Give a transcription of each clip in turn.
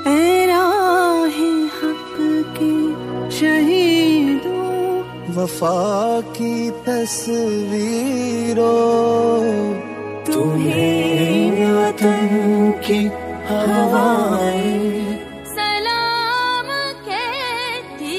ऐ राहे हक के शहीदों, वफा की तस्वीरों, तुम्हें वतन की हवाएं सलाम कहती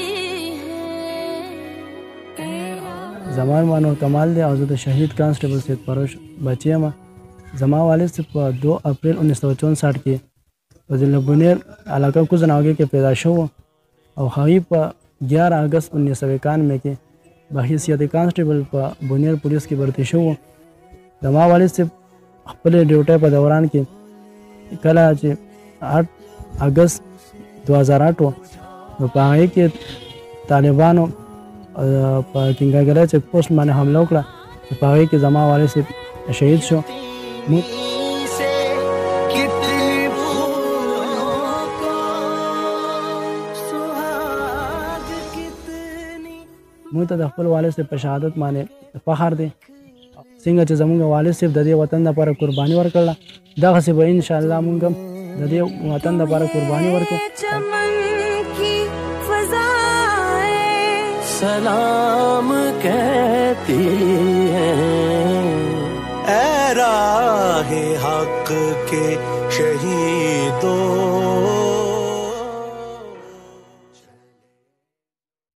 है। जमान मानो कमाल दे और शहीद कांस्टेबल सैयद परोश बचिया में जमा वाले से 2 अप्रैल 1964 के जिला बुनेर इलाका कुछ नागे के पैदाश हुआ और हवी पर 11 अगस्त 1991 के बहैसियत कांस्टेबल पर बुनेर पुलिस की भर्ती हुआ। जमा वाले से अपने ड्यूटी पर दौरान के कल 8 अगस्त 2008 पाए के तालिबानों किंगागरा चेक पोस्ट माने हमला उकड़ा पाए के जमा वाले से शहीद शो। मुझे तो दफल वाले से शहादत माने फखर दे सिंह च जमुंगा वाले से ददे वतन द पर कुर्बानी वर्कला दग से इंशाअल्लाह मुंगम ददे वतन द पर कुर्बानी वर्को। सलाम कहती है ऐ राहे हक के शहीदों,